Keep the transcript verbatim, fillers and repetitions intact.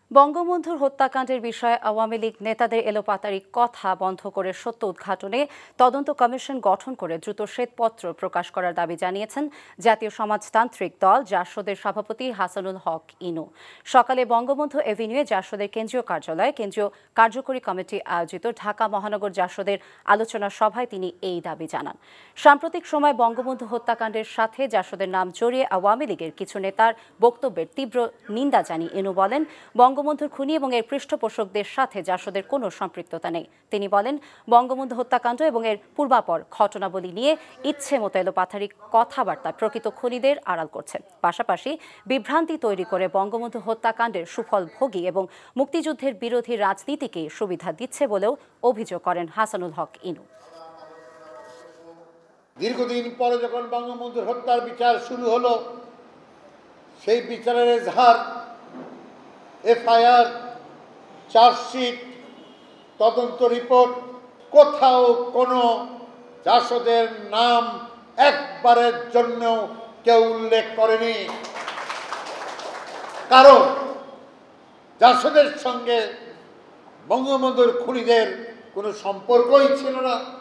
বঙ্গবন্ধুর হত্যাকাণ্ডের বিষয়ে আওয়ামী লীগ নেতাদের এলোপাতাড়ি কথা বন্ধ করে সত্য উদ্ঘাটনে তদন্ত কমিশন গঠন করে দ্রুত শ্বেতপত্র প্রকাশ করার দাবি জানিয়েছেন জাতীয় সমাজতান্ত্রিক দল জাসদের সভাপতি হাসানুল হক ইনু। সকালে বঙ্গবন্ধু এভিনিউয়ে জাসদের কেন্দ্রীয় কার্যালয়ে কেন্দ্রীয় কার্যকরী কমিটি আয়োজিত ঢাকা মহানগর জাসদের আলোচনা সভায় তিনি এই দাবি জানান। সাম্প্রতিক সময় বঙ্গবন্ধু হত্যাকাণ্ডের সাথে জাসদের নাম জড়িয়ে আওয়ামী লীগের কিছু নেতার বক্তব্যের তীব্র নিন্দা জানিয়ে ইনু বলেন, বঙ্গবন্ধুর খুনি এবং এর পৃষ্ঠপোষকদের সাথে জাসদের কোনো সম্পৃক্ততা নেই। তিনি বলেন, বঙ্গবন্ধু হত্যাকাণ্ড এবং এর পূর্বাপর ঘটনাবলী নিয়ে ইচ্ছে মতো এলোপাথারি কথাবার্তা প্রকৃত খুনিদের আড়াল করছে, পাশাপাশি বিভ্রান্তি তৈরি করে বঙ্গবন্ধু হত্যাকাণ্ডের সুফল ভোগী এবং মুক্তিযুদ্ধের বিরোধী রাজনীতিকে সুবিধা দিচ্ছে বলেও অভিযোগ করেন হাসানুল হক ইনু। দীর্ঘদিন পরে যখন বঙ্গবন্ধুর হত্যার বিচার শুরু হলো, সেই বিচারের এজাহার, এফআইআর, চার্জশিট, তদন্ত রিপোর্ট, কোথাও কোনো জাসদের নাম একবারের জন্য কেউ উল্লেখ করেনি। কারণ জাসদের সঙ্গে বঙ্গবন্ধুর খুনিদের কোনো সম্পর্কই ছিল না।